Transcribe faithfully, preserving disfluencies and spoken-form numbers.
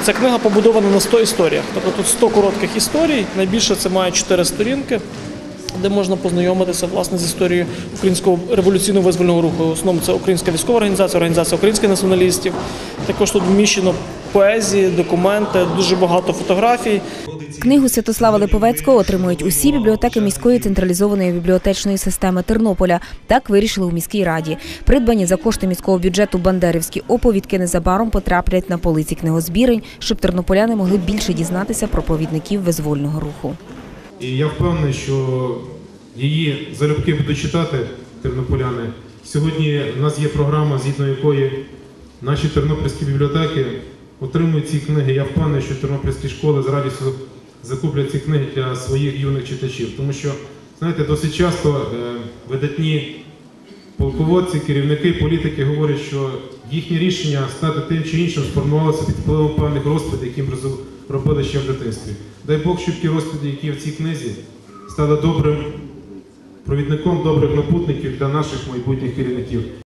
Ця книга побудована на сто історіях. Тобто тут сто коротких історій, найбільше це має чотири сторінки, де можна познайомитися, власне, з історією українського революційно-визвольного руху. В основному це Українська військова організація, організація українських націоналістів. Також тут вміщено поезії, документи, дуже багато фотографій. Книгу Святослава Липовецького отримують усі бібліотеки міської централізованої бібліотечної системи Тернополя. Так вирішили у міській раді. Придбані за кошти міського бюджету бандерівські оповідки незабаром потраплять на полиці книгозбірень, щоб тернополяни могли більше дізнатися про провідників визвольного руху. І я впевнений, що її залюбки будуть читати тернополяни. Сьогодні у нас є програма, згідно якої наші тернопільські бібліотеки отримують ці книги. Я впевнений, що тернопільські школи з радістю закуплять ці книги для своїх юних читачів. Тому що, знаєте, досить часто е, видатні полководці, керівники, політики говорять, що їхнє рішення стати тим чи іншим сформувалося під впливом певних розповідей, які робили ще в дитинстві. Дай Бог, щоб ті розповіді, які в цій книзі, стали добрим провідником, добрих напутників для наших майбутніх керівників.